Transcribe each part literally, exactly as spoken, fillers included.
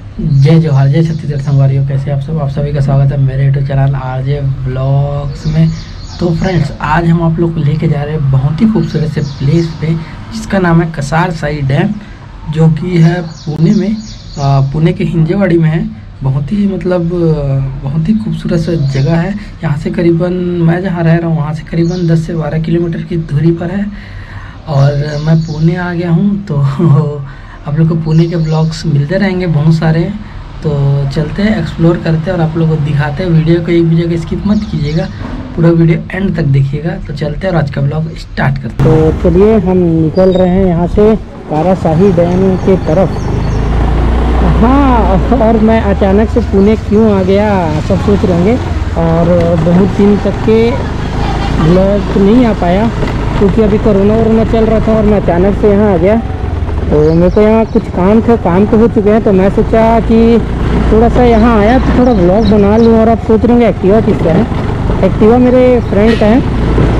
जय जोहार, जय छत्तीसगढ़ संगवारियों। कैसे आप सब आप सभी का स्वागत है मेरे यूट्यूब चैनल आरजे ब्लॉग्स में। तो फ्रेंड्स, आज हम आप लोग को लेके जा रहे हैं बहुत ही खूबसूरत से प्लेस पे, जिसका नाम है कसार साई डैम, जो कि है पुणे में, पुणे के हिंजेवाड़ी में है। बहुत ही मतलब बहुत ही खूबसूरत सा जगह है। यहाँ से करीबन, मैं जहाँ रह रहा हूँ वहाँ से करीबन दस से बारह किलोमीटर की दूरी पर है। और मैं पुणे आ गया हूँ, तो आप लोग को पुणे के ब्लॉग्स मिलते रहेंगे बहुत सारे। तो चलते हैं, एक्सप्लोर करते हैं और आप लोगों को दिखाते हैं। वीडियो को एक भी जगह स्किप मत कीजिएगा, पूरा वीडियो एंड तक देखिएगा। तो चलते हैं और आज का ब्लॉग स्टार्ट करते हैं। तो चलिए हम निकल रहे हैं यहाँ से कारासाही डैम के तरफ। हाँ, और मैं अचानक से पुणे क्यों आ गया सब सोच रहे होंगे। और बहुत दिन तक के ब्लॉग नहीं आ पाया क्योंकि अभी कोरोना वोरोना चल रहा था और मैं अचानक से यहाँ आ गया। तो मेरे को यहाँ कुछ काम थे, काम तो हो चुके हैं। तो मैं सोचा कि थोड़ा सा यहाँ आया तो थोड़ा ब्लॉग बना लूँ। और आप सोच रहे होंगे एक्टिवा किसका है। एक्टिवा मेरे फ्रेंड का है।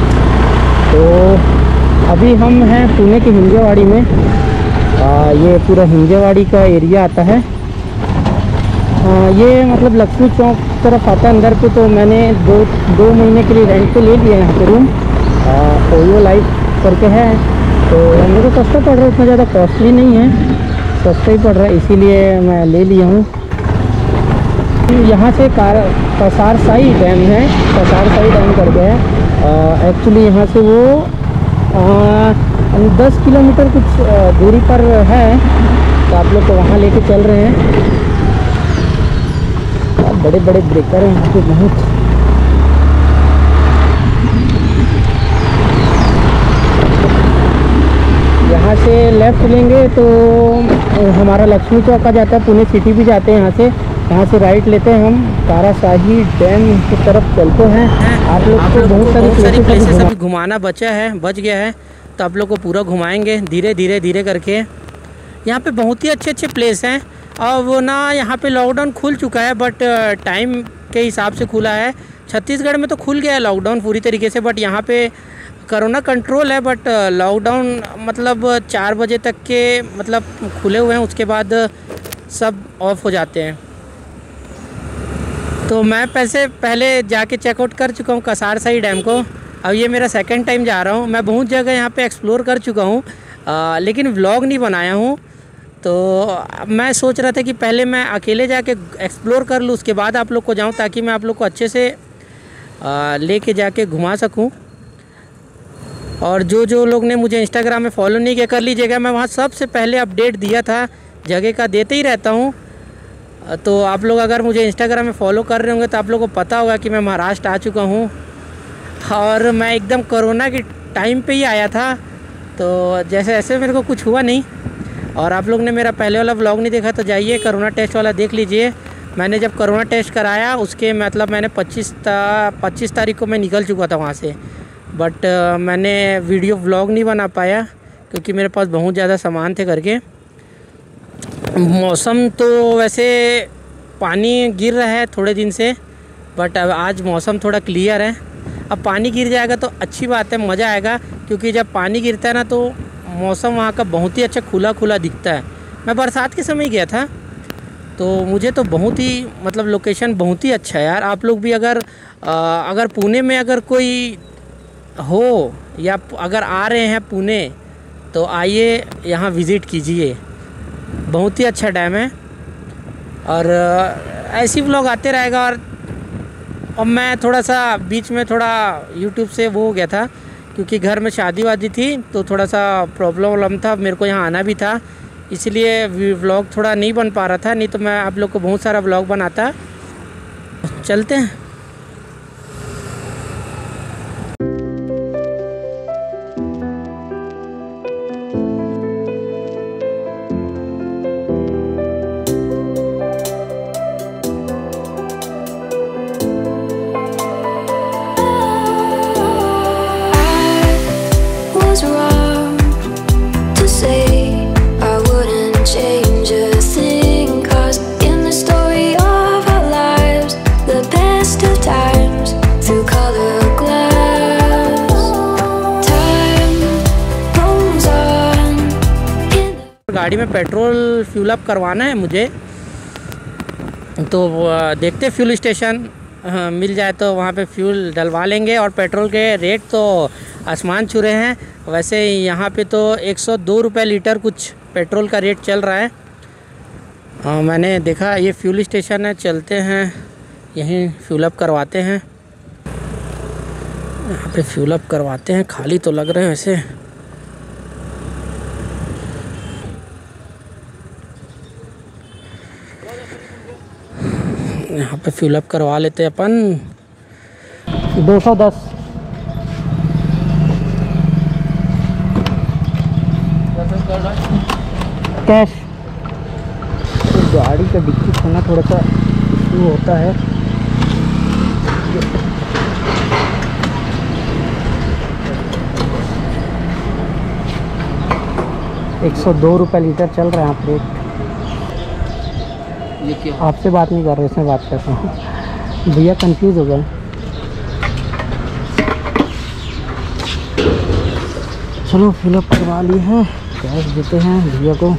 तो अभी हम हैं पुणे के हिंजेवाड़ी में। आ, ये पूरा हिंजेवाड़ी का एरिया आता है। आ, ये मतलब लक्ष्मी चौक तरफ आता है अंदर पे। तो मैंने दो दो महीने के लिए रेंट पे ले लिया यहाँ पे रूम। ओयो लाइफ करके है। तो मेरे को सस्ता पड़ रहा है, उतना ज़्यादा कॉस्टली नहीं है, सस्ता ही पड़ रहा है, इसीलिए मैं ले लिया हूँ। यहाँ से कार कसार साई डैम है, कसार साई डैम कर गया है। एक्चुअली यहाँ से वो आ, दस किलोमीटर कुछ दूरी पर है। तो आप लोग को वहाँ लेके चल रहे हैं। बड़े बड़े ब्रेकर हैं यहाँ पे बहुत। यहाँ से लेफ़्ट लेंगे तो हमारा लक्ष्मी चौक आ जाता है, पुणे सिटी भी जाते हैं यहाँ से। यहाँ से राइट लेते हैं हम, कारासाही डैम की तरफ चलते हैं। आप लोग को बहुत सारी सारी प्लेसेस अभी घुमाना बचा है, बच गया है। तो आप लोग को पूरा घुमाएंगे धीरे धीरे धीरे करके। यहाँ पे बहुत ही अच्छे अच्छे प्लेस हैं। और वो ना, यहाँ पे लॉकडाउन खुल चुका है, बट टाइम के हिसाब से खुला है। छत्तीसगढ़ में तो खुल गया है लॉकडाउन पूरी तरीके से, बट यहाँ पे कोरोना कंट्रोल है। बट लॉकडाउन मतलब चार बजे तक के मतलब खुले हुए हैं, उसके बाद सब ऑफ हो जाते हैं। तो मैं पैसे पहले जाके चेकआउट कर चुका हूँ कसार साई डैम को। अब ये मेरा सेकंड टाइम जा रहा हूँ। मैं बहुत जगह यहाँ पे एक्सप्लोर कर चुका हूँ, लेकिन व्लॉग नहीं बनाया हूँ। तो मैं सोच रहा था कि पहले मैं अकेले जाके एक्सप्लोर कर लूँ, उसके बाद आप लोग को जाऊँ, ताकि मैं आप लोग को अच्छे से लेके जाके घुमा सकूँ। और जो जो लोग ने मुझे इंस्टाग्राम में फॉलो नहीं किया, कर लीजिएगा। मैं वहाँ सबसे पहले अपडेट दिया था, जगह का देते ही रहता हूँ। तो आप लोग अगर मुझे इंस्टाग्राम में फॉलो कर रहे होंगे तो आप लोगों को पता होगा कि मैं महाराष्ट्र आ चुका हूँ। और मैं एकदम कोरोना के टाइम पे ही आया था, तो जैसे ऐसे मेरे को कुछ हुआ नहीं। और आप लोग ने मेरा पहले वाला व्लॉग नहीं देखा तो जाइए कोरोना टेस्ट वाला देख लीजिए। मैंने जब कोरोना टेस्ट कराया, उसके मतलब मैंने पच्चीस पच्चीस तारीख को मैं निकल चुका था वहाँ से। बट uh, मैंने वीडियो व्लॉग नहीं बना पाया क्योंकि मेरे पास बहुत ज़्यादा सामान थे करके। मौसम तो वैसे पानी गिर रहा है थोड़े दिन से, बट अब आज मौसम थोड़ा क्लियर है। अब पानी गिर जाएगा तो अच्छी बात है, मज़ा आएगा। क्योंकि जब पानी गिरता है ना, तो मौसम वहाँ का बहुत ही अच्छा खुला खुला दिखता है। मैं बरसात के समय गया था, तो मुझे तो बहुत ही मतलब लोकेशन बहुत ही अच्छा है यार। आप लोग भी अगर आ, अगर पुणे में अगर कोई हो या अगर आ रहे हैं पुणे, तो आइए यहाँ विज़िट कीजिए। बहुत ही अच्छा डैम है। और ऐसी व्लॉग आते रहेगा। और अब मैं थोड़ा सा बीच में थोड़ा यूट्यूब से वो हो गया था, क्योंकि घर में शादी वादी थी, तो थोड़ा सा प्रॉब्लम वॉब्लम था, मेरे को यहाँ आना भी था, इसलिए व्लॉग थोड़ा नहीं बन पा रहा था। नहीं तो मैं आप लोग को बहुत सारा व्लॉग बनाता। चलते हैं। गाड़ी में पेट्रोल फ्यूल अप करवाना है मुझे, तो देखते फ्यूल स्टेशन हाँ, मिल जाए तो वहाँ पे फ्यूल डलवा लेंगे। और पेट्रोल के रेट तो आसमान छू रहे हैं। वैसे यहाँ पे तो एक सौ दो रुपये लीटर कुछ पेट्रोल का रेट चल रहा है। हाँ, मैंने देखा ये फ्यूल स्टेशन है, चलते हैं यहीं फ्यूल अप करवाते हैं। यहाँ पे फ्यूल अप करवाते हैं, खाली तो लग रहे हैं वैसे। यहाँ पे फ्यूल अप करवा लेते हैं अपन। दो सौ दस कैश। गाड़ी का डिक्की खोलना थोड़ा सा इशू होता है। एक सौ दो रुपये लीटर चल रहा है यहाँ पे। ये क्या? आपसे बात नहीं कर रहे, इसमें बात कर रहा हूँ। भैया कंफ्यूज हो गए। चलो फिलअप करवा लिए हैं, कैश देते हैं भैया को।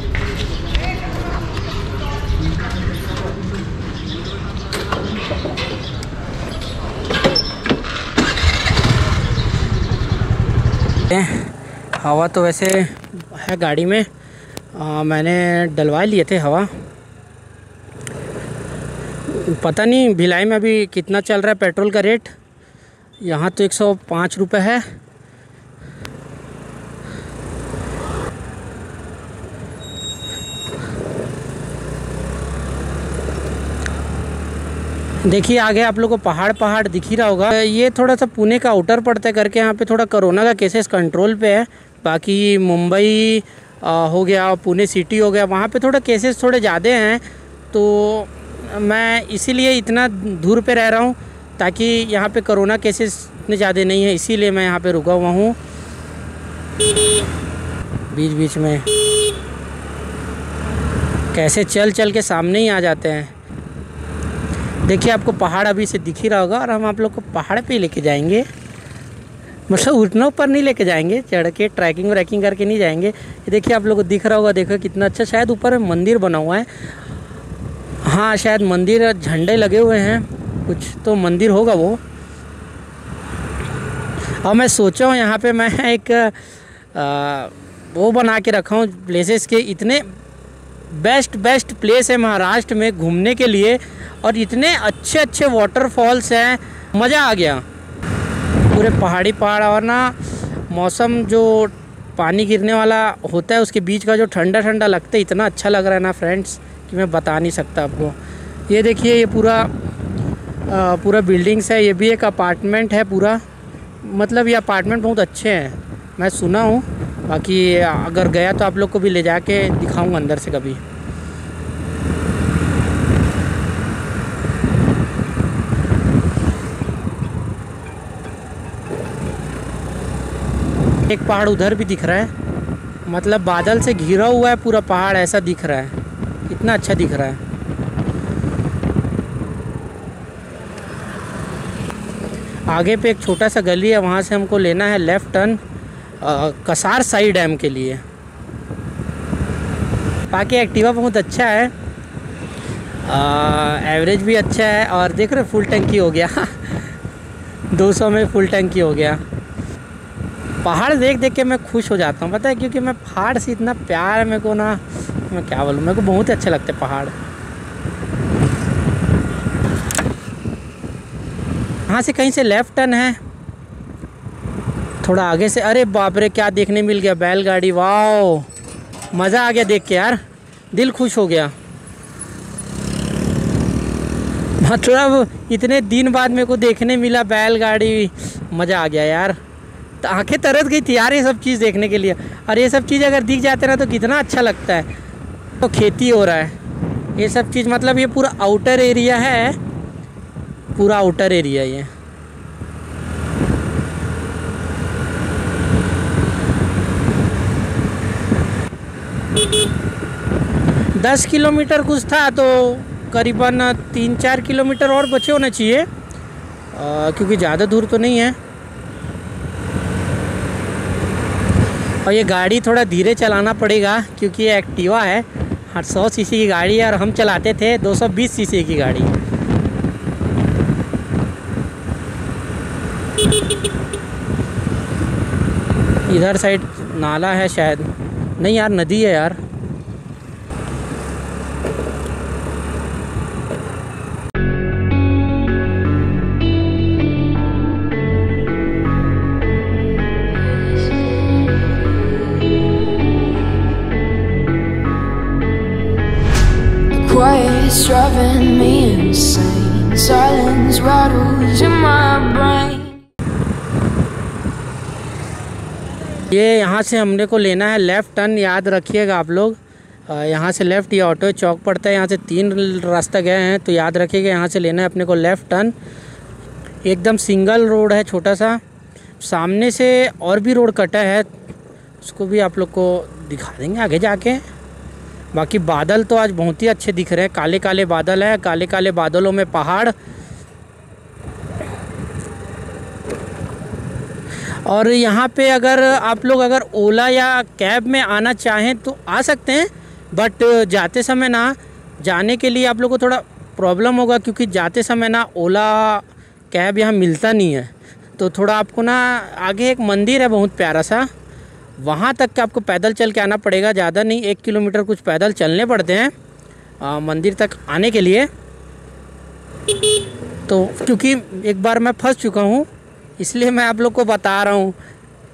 हवा तो वैसे है गाड़ी में, आ, मैंने डलवा लिए थे हवा। पता नहीं भिलाई में अभी कितना चल रहा है पेट्रोल का रेट। यहाँ तो एक सौ पाँच रुपये है। देखिए आगे आप लोग को पहाड़ पहाड़ दिख ही रहा होगा। ये थोड़ा सा पुणे का आउटर पड़ता है करके यहाँ पे थोड़ा कोरोना का केसेस कंट्रोल पे है। बाकी मुंबई हो गया, पुणे सिटी हो गया, वहाँ पे थोड़ा केसेस थोड़े ज़्यादा हैं। तो मैं इसीलिए इतना दूर पे रह रहा हूँ ताकि यहाँ पे कोरोना केसेस इतने ज़्यादा नहीं है, इसीलिए मैं यहाँ पे रुका हुआ हूँ। बीच बीच में कैसे चल चल के सामने ही आ जाते हैं। देखिए आपको पहाड़ अभी से दिख ही रहा होगा, और हम आप लोग को पहाड़ पे ही लेके जाएंगे। मतलब उठने ऊपर नहीं लेके जाएंगे, चढ़ के ट्रैकिंग व्रैकिंग करके नहीं जाएंगे। ये देखिए आप लोग को दिख रहा होगा, देखो कितना अच्छा। शायद ऊपर मंदिर बना हुआ है। हाँ शायद मंदिर, झंडे लगे हुए हैं, कुछ तो मंदिर होगा वो। और मैं सोचा हूँ यहाँ पे मैं एक आ, वो बना के रखा हूँ प्लेसेस के। इतने बेस्ट बेस्ट प्लेस है महाराष्ट्र में घूमने के लिए, और इतने अच्छे अच्छे वाटरफॉल्स हैं, मज़ा आ गया। पूरे पहाड़ी पहाड़, और ना मौसम जो पानी गिरने वाला होता है उसके बीच का जो ठंडा ठंडा लगता है, इतना अच्छा लग रहा है ना फ्रेंड्स कि मैं बता नहीं सकता आपको। ये देखिए ये पूरा आ, पूरा बिल्डिंग्स है। ये भी एक अपार्टमेंट है पूरा। मतलब ये अपार्टमेंट बहुत अच्छे हैं, मैं सुना हूँ। बाकी अगर गया तो आप लोग को भी ले जाके दिखाऊंगा अंदर से कभी। एक पहाड़ उधर भी दिख रहा है, मतलब बादल से घिरा हुआ है पूरा पहाड़, ऐसा दिख रहा है। कितना अच्छा दिख रहा है। आगे पे एक छोटा सा गली है, वहाँ से हमको लेना है left turn Kasar Sai dam के लिए। बाकी एक्टिवा बहुत अच्छा है, एवरेज भी अच्छा है। और देख रहे फुल टंकी हो गया दो सौ में फुल टंकी हो गया। पहाड़ देख देख के मैं खुश हो जाता हूँ, पता है, क्योंकि मैं पहाड़ से इतना प्यार है मेरे को ना, मैं क्या बोलूँ, मेरे को बहुत ही अच्छे लगते हैं पहाड़। यहाँ से कहीं से लेफ़्ट टर्न है, थोड़ा आगे से। अरे बाप रे क्या देखने मिल गया, बैलगाड़ी। वाह मज़ा आ गया देख के यार, दिल खुश हो गया। मतलब इतने दिन बाद मेरे को देखने मिला बैलगाड़ी, मज़ा आ गया यार। तो आंखें तरस गई थी यार ये सब चीज़ देखने के लिए। और ये सब चीज़ अगर दिख जाते ना तो कितना अच्छा लगता है। तो खेती हो रहा है ये सब चीज़, मतलब ये पूरा आउटर एरिया है, पूरा आउटर एरिया ये। दस किलोमीटर कुछ था, तो करीबन तीन चार किलोमीटर और बचे होना चाहिए, क्योंकि ज़्यादा दूर तो नहीं है। और ये गाड़ी थोड़ा धीरे चलाना पड़ेगा क्योंकि ये एक्टिवा है, हाँ सौ सीसी की गाड़ी है और हम चलाते थे दो सौ बीस सीसी की गाड़ी। इधर साइड नाला है शायद, नहीं यार नदी है यार। Quiet's driving me insane. Silence rattles in my brain. ये यहाँ से हमने को लेना है लेफ़्ट टर्न, याद रखिएगा आप लोग। यहाँ से लेफ़्ट, ये ऑटो चौक पड़ता है, यहाँ से तीन रास्ता गए हैं तो याद रखिएगा यहाँ से लेना है अपने को लेफ़्ट टर्न। एकदम सिंगल रोड है छोटा सा, सामने से और भी रोड कटा है, उसको भी आप लोग को दिखा देंगे आगे जाके। बाकी बादल तो आज बहुत ही अच्छे दिख रहे हैं, काले काले बादल है, काले काले बादलों में पहाड़। और यहाँ पे अगर आप लोग अगर ओला या कैब में आना चाहें तो आ सकते हैं, बट जाते समय ना, जाने के लिए आप लोग को थोड़ा प्रॉब्लम होगा, क्योंकि जाते समय ना ओला कैब यहाँ मिलता नहीं है। तो थोड़ा आपको ना आगे एक मंदिर है बहुत प्यारा सा, वहाँ तक के आपको पैदल चल के आना पड़ेगा, ज़्यादा नहीं, एक किलोमीटर कुछ पैदल चलने पड़ते हैं आ, मंदिर तक आने के लिए। तो क्योंकि एक बार मैं फंस चुका हूँ इसलिए मैं आप लोग को बता रहा हूँ।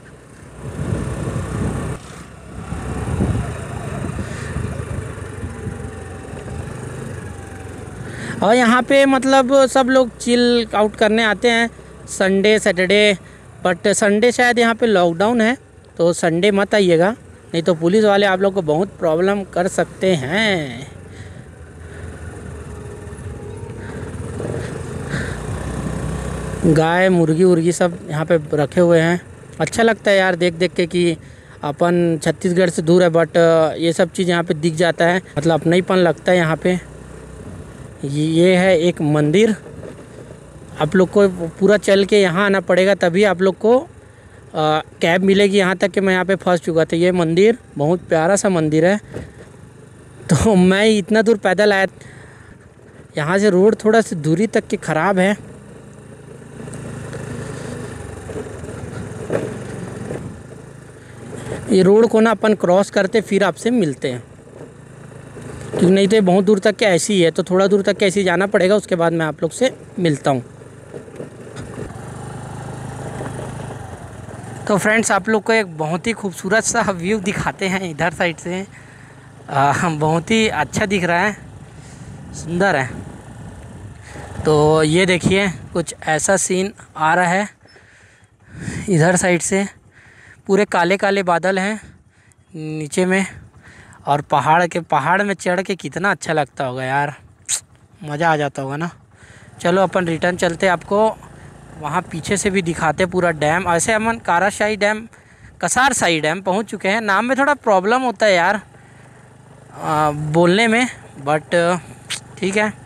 और यहाँ पे मतलब सब लोग चिल आउट करने आते हैं संडे सैटरडे, बट संडे शायद यहाँ पे लॉकडाउन है तो संडे मत आइएगा, नहीं तो पुलिस वाले आप लोग को बहुत प्रॉब्लम कर सकते हैं। गाय मुर्गी उर्गी सब यहाँ पे रखे हुए हैं। अच्छा लगता है यार देख देख के कि अपन छत्तीसगढ़ से दूर है, बट ये सब चीज़ यहाँ पे दिख जाता है, मतलब अपनापन लगता है यहाँ पे। ये है एक मंदिर, आप लोग को पूरा चल के यहाँ आना पड़ेगा तभी आप लोग को आ, कैब मिलेगी। यहाँ तक कि मैं यहाँ पे फंस चुका था। ये मंदिर बहुत प्यारा सा मंदिर है, तो मैं इतना दूर पैदल आया। यहाँ से रोड थोड़ा सी दूरी तक के ख़राब है। ये रोड को ना अपन क्रॉस करते फिर आपसे मिलते हैं, क्योंकि नहीं तो ये बहुत दूर तक के ऐसी ही है, तो थोड़ा दूर तक के ऐसे ही जाना पड़ेगा, उसके बाद मैं आप लोग से मिलता हूँ। तो फ्रेंड्स आप लोग को एक बहुत ही खूबसूरत सा व्यू दिखाते हैं इधर साइड से। आ, बहुत ही अच्छा दिख रहा है, सुंदर है। तो ये देखिए कुछ ऐसा सीन आ रहा है इधर साइड से, पूरे काले काले बादल हैं नीचे में, और पहाड़ के पहाड़ में चढ़ के कितना अच्छा लगता होगा यार, मज़ा आ जाता होगा ना। चलो अपन रिटर्न चलते, आपको वहाँ पीछे से भी दिखाते पूरा डैम। ऐसे हम काराशाही डैम, कसार शाही डैम पहुँच चुके हैं। नाम में थोड़ा प्रॉब्लम होता है यार आ, बोलने में, बट ठीक है।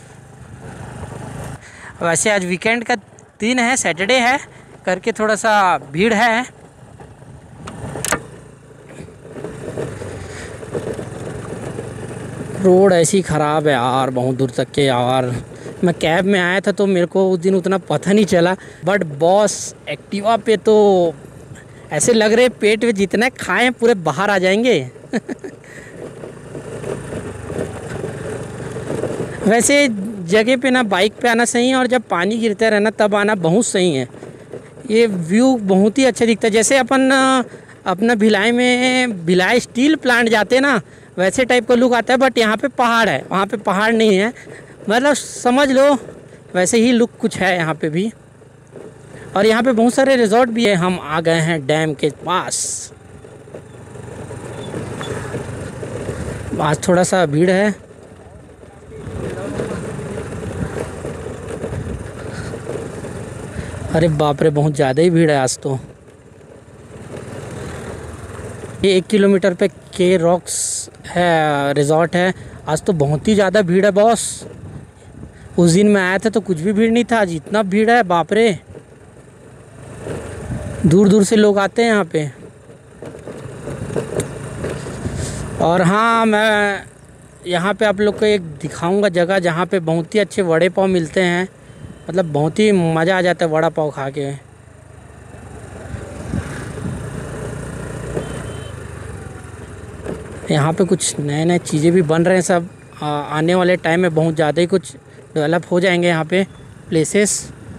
वैसे आज वीकेंड का दिन है, सैटरडे है करके थोड़ा सा भीड़ है। रोड ऐसी ख़राब है यार बहुत दूर तक के यार। मैं कैब में आया था तो मेरे को उस दिन उतना पता नहीं चला, बट बॉस एक्टिवा पे तो ऐसे लग रहे पेट में जितने खाए हैं पूरे बाहर आ जाएंगे। वैसे जगह पे ना बाइक पे आना सही है, और जब पानी गिरता रहना तब आना बहुत सही है। ये व्यू बहुत ही अच्छा दिखता है, जैसे अपन अपना भिलाई में भिलाई स्टील प्लांट जाते हैं ना, वैसे टाइप का लुक आता है। बट यहाँ पे पहाड़ है, वहाँ पे पहाड़ नहीं है, मतलब समझ लो वैसे ही लुक कुछ है यहाँ पे भी। और यहाँ पे बहुत सारे रिजॉर्ट भी है। हम आ गए हैं डैम के पास। आज थोड़ा सा भीड़ है, अरे बाप रे बहुत ज़्यादा ही भीड़ है आज तो। ये एक किलोमीटर पे के रॉक्स है रिजॉर्ट है। आज तो बहुत ही ज़्यादा भीड़ है बॉस। उस दिन मैं आया था तो कुछ भी भीड़ नहीं था, आज इतना भीड़ है बाप रे। दूर दूर से लोग आते हैं यहाँ पे। और हाँ, मैं यहाँ पे आप लोग को एक दिखाऊंगा जगह जहाँ पे बहुत ही अच्छे वड़े पाव मिलते हैं। मतलब बहुत ही मज़ा आ जाता है वड़ा पाव खा के। यहाँ पे कुछ नए नए चीज़ें भी बन रहे हैं सब। आ, आने वाले टाइम में बहुत ज़्यादा ही कुछ डेवलप हो जाएंगे यहाँ पे प्लेसेस।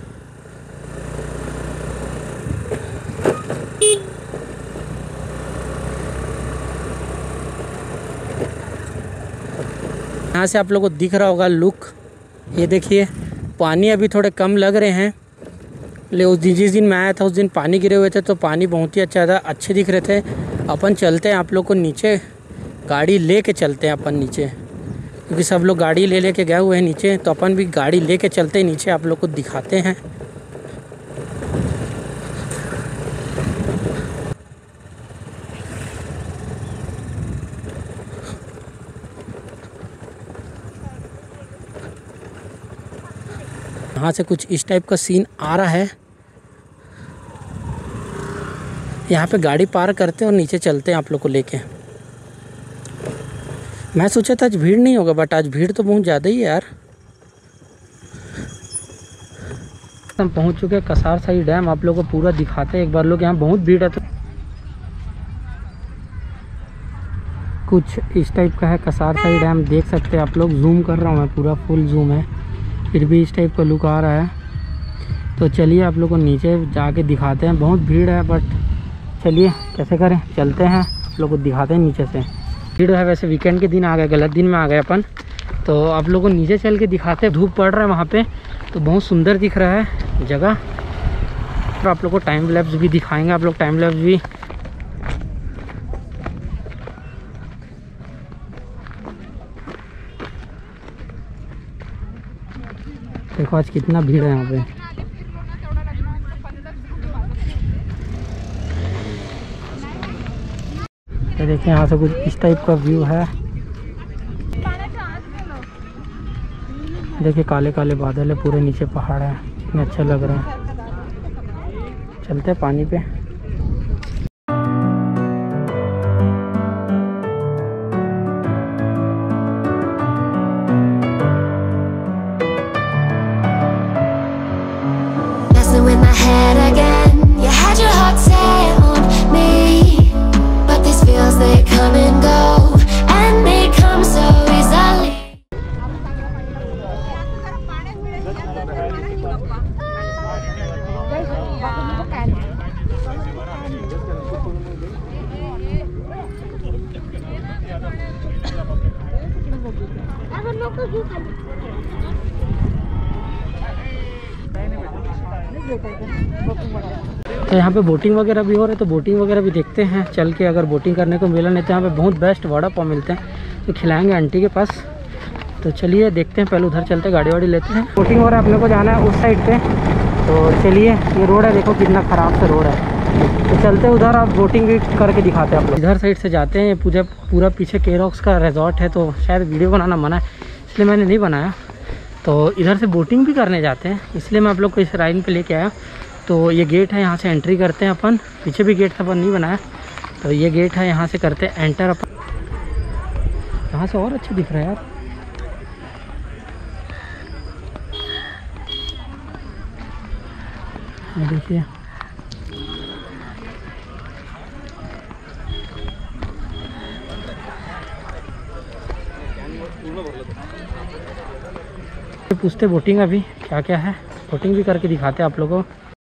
यहाँ से आप लोगों को दिख रहा होगा लुक, ये देखिए पानी अभी थोड़े कम लग रहे हैं। ले उस दिन जिस दिन मैं आया था उस दिन पानी गिरे हुए थे तो पानी बहुत ही अच्छा था, अच्छे दिख रहे थे। अपन चलते हैं आप लोग को नीचे, गाड़ी ले के चलते हैं अपन नीचे, क्योंकि सब लोग गाड़ी ले ले के गए हुए हैं नीचे, तो अपन भी गाड़ी ले के चलते हैं नीचे, आप लोग को दिखाते हैं। यहाँ से कुछ इस टाइप का सीन आ रहा है। यहाँ पे गाड़ी पार करते हैं और नीचे चलते हैं आप लोग को लेके। मैं सोचा था आज भीड़ नहीं होगा, बट आज भीड़ तो बहुत ज़्यादा ही है यार। हम पहुँच चुके हैं कसार साई डैम, आप लोग को पूरा दिखाते हैं एक बार। लोग यहाँ बहुत भीड़ है तो कुछ इस टाइप का है कसार साई डैम, देख सकते हैं आप लोग। जूम कर रहा हूँ मैं, पूरा फुल जूम है, फिर भी इस टाइप का लुक आ रहा है। तो चलिए आप लोग को नीचे जाके दिखाते हैं। बहुत भीड़ है बट चलिए कैसे करें, चलते हैं आप लोग को दिखाते हैं नीचे से। भीड़ है, वैसे वीकेंड के दिन आ गए, गलत दिन में आ गए अपन, तो आप लोग को नीचे चल के दिखाते हैं। धूप पड़ रहा है वहाँ पे, तो बहुत सुंदर दिख रहा है जगह। तो आप लोग को टाइम लैप्स भी दिखाएंगे, आप लोग टाइम लैप्स भी। देखो आज कितना भीड़ है यहाँ पे। तो देखिए यहाँ से कुछ इस टाइप का व्यू है। देखिए काले काले बादल है, पूरे नीचे पहाड़ है, कितने अच्छा लग रहा है। चलते हैं पानी पे। With my head again, you had your heart set on me, but these feels they come and go, and they come so easily. तो यहाँ पे बोटिंग वगैरह भी हो रहा है, तो बोटिंग वगैरह भी देखते हैं चल के। अगर बोटिंग करने को मिला नहीं तो यहाँ पे बहुत बेस्ट वड़ा पाव मिलते हैं, तो खिलाएंगे आंटी के पास। तो चलिए देखते हैं, पहले उधर चलते हैं, गाड़ी वाड़ी लेते हैं। बोटिंग हो रहा है, अपने को जाना है उस साइड पे। तो चलिए, ये रोड है, देखो कितना ख़राब सा रोड है। तो चलते हैं उधर, आप बोटिंग भी करके दिखाते हैं आप लोग। इधर साइड से जाते हैं, पूरा पूरा पीछे केरॉक्स का रिजॉर्ट है, तो शायद वीडियो बनाना मना है, इसलिए मैंने नहीं बनाया। तो इधर से बोटिंग भी करने जाते हैं, इसलिए मैं आप लोग को इस राइड पे लेके आया। तो ये गेट है, यहाँ से एंट्री करते हैं अपन। पीछे भी गेट था, अपन नहीं बनाया, तो ये गेट है, यहाँ से करते हैं एंटर अपन। यहाँ से और अच्छा दिख रहा है यार। ये देखिए पूछते बोटिंग अभी क्या क्या है, बोटिंग भी करके दिखाते हैं आप लोगों को।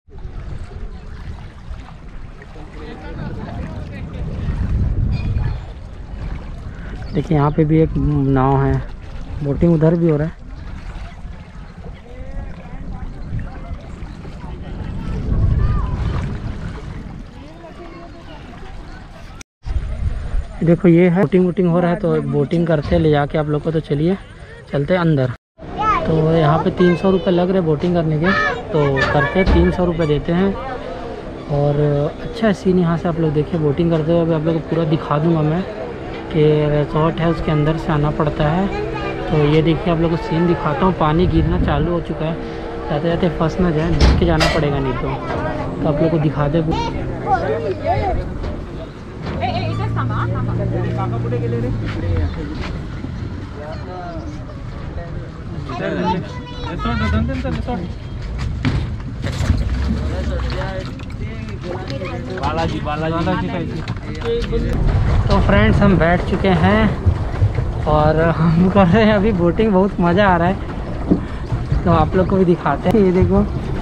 देखिए यहाँ पे भी एक नाव है, बोटिंग उधर भी हो रहा है। देखो ये है बोटिंग वोटिंग हो रहा है, तो बोटिंग करते हैं ले जाके आप लोग को। तो चलिए चलते हैं अंदर। तो यहाँ पे तीन सौ रुपये लग रहे बोटिंग करने के, तो करते हैं, तीन सौ रुपये देते हैं। और अच्छा सीन यहाँ से आप लोग देखिए, बोटिंग करते हुए अभी आप लोग को पूरा दिखा दूँगा मैं कि रिजॉर्ट है, उसके अंदर से आना पड़ता है। तो ये देखिए आप लोग को सीन दिखाता हूँ। पानी गिरना चालू हो चुका है, जाते जाते फंस ना जाए, देख के जाना पड़ेगा नहीं तो। तो आप लोग को दिखा दे। बालाजी बालाजी तो फ्रेंड्स हम बैठ चुके हैं और हम कर रहे हैं अभी बोटिंग। बहुत मज़ा आ रहा है, तो आप लोग को भी दिखाते हैं। ये देखो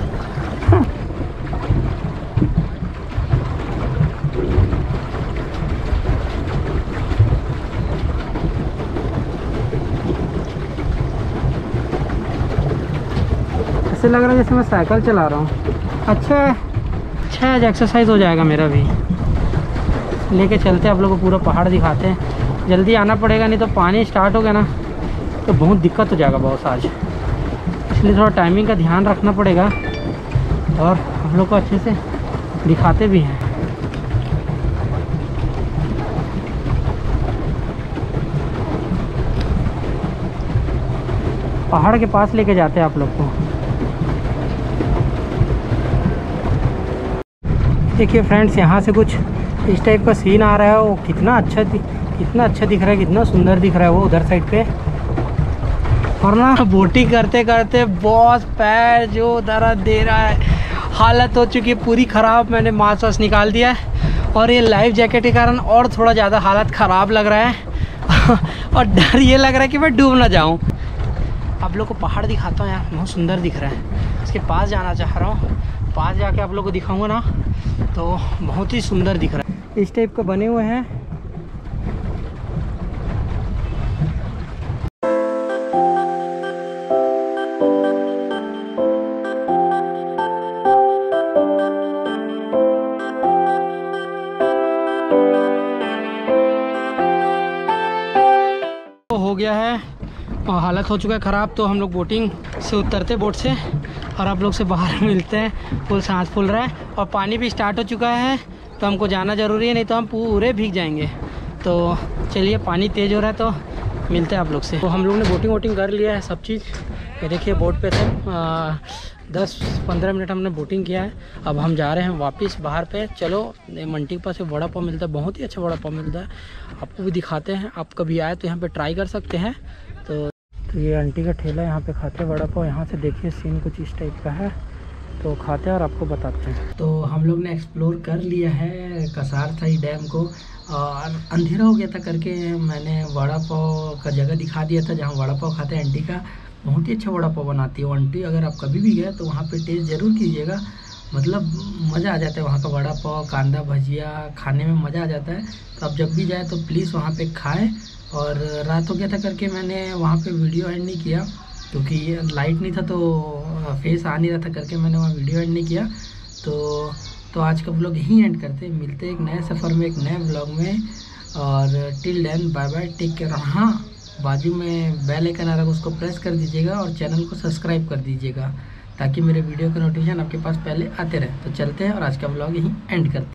ऐसे लग रहा है जैसे मैं साइकिल चला रहा हूँ। अच्छा अच्छा आज एक्सरसाइज हो जाएगा मेरा भी। लेके चलते हैं आप लोगों को, पूरा पहाड़ दिखाते हैं। जल्दी आना पड़ेगा, नहीं तो पानी स्टार्ट हो गया ना तो बहुत दिक्कत हो जाएगा बॉस आज। इसलिए थोड़ा टाइमिंग का ध्यान रखना पड़ेगा और हम लोग को अच्छे से दिखाते भी हैं। पहाड़ के पास लेके जाते हैं आप लोग को। देखिए फ्रेंड्स, यहाँ से कुछ इस टाइप का सीन आ रहा है। वो कितना अच्छा कितना अच्छा दिख रहा है, कितना सुंदर दिख रहा है वो उधर साइड पे। और ना बोटिंग करते करते बॉस पैर जो दर्द दे रहा है, हालत हो चुकी है पूरी ख़राब। मैंने मांस वास निकाल दिया है और ये लाइफ जैकेट के कारण और थोड़ा ज़्यादा हालत ख़राब लग रहा है और डर ये लग रहा है कि मैं डूब ना जाऊँ। आप लोग को पहाड़ दिखाता हूँ यार, बहुत सुंदर दिख रहा है। इसके पास जाना चाह रहा हूँ, पास जाके आप लोग को दिखाऊंगा ना तो बहुत ही सुंदर दिख रहा है। इस टाइप का बने हुए हैं। तो हो गया है और हालत हो चुका है ख़राब। तो हम लोग बोटिंग से उतरते बोट से और आप लोग से बाहर मिलते हैं। फुल सांस फूल रहा है और पानी भी स्टार्ट हो चुका है, तो हमको जाना ज़रूरी है, नहीं तो हम पूरे भीग जाएंगे। तो चलिए, पानी तेज़ हो रहा है तो मिलते हैं आप लोग से। तो हम लोग ने बोटिंग वोटिंग कर लिया है सब चीज़। ये देखिए बोट पे थे, दस पंद्रह मिनट हमने बोटिंग किया है। अब हम जा रहे हैं वापस बाहर पे। चलो, मंटी के पास एक वड़ा पाव मिलता है, बहुत ही अच्छा वड़ा पाव मिलता है, आपको भी दिखाते हैं। आप कभी आए तो यहाँ पे ट्राई कर सकते हैं। तो, तो ये आंटी का ठेला, यहाँ पे खाते हैं वड़ा पाव। यहाँ से देखिए सीन कुछ इस टाइप का है, तो खाते हैं और आपको बताते हैं। तो हम लोग ने एक्सप्लोर कर लिया है कसार थाई डैम को, और अंधेरा हो गया था करके मैंने वड़ा पाव का जगह दिखा दिया था जहाँ वड़ा पाव खाते हैं। आंटी का बहुत ही अच्छा वड़ा पाव बनाती है वो आंटी। अगर आप कभी भी गए तो वहाँ पे टेस्ट ज़रूर कीजिएगा, मतलब मज़ा आ जाता है वहाँ का वड़ा पाव, कांदा भजिया खाने में मज़ा आ जाता है। तो आप जब भी जाए तो प्लीज़ वहाँ पे खाएं। और रात हो गया था करके मैंने वहाँ पे वीडियो एंड नहीं किया, क्योंकि लाइट नहीं था तो फेस आ नहीं रहा था करके मैंने वहाँ वीडियो एंड नहीं किया। तो तो आज का व्लॉग यहीं एंड करते हैं। मिलते हैं एक नए सफ़र में, एक नए व्लॉग में। और till then bye bye, take care. हाँ, बाजू में बेल आइकन आ रहा है, उसको प्रेस कर दीजिएगा और चैनल को सब्सक्राइब कर दीजिएगा, ताकि मेरे वीडियो का नोटिफिकेशन आपके पास पहले आते रहे। तो चलते हैं और आज का व्लॉग यहीं एंड करते हैं।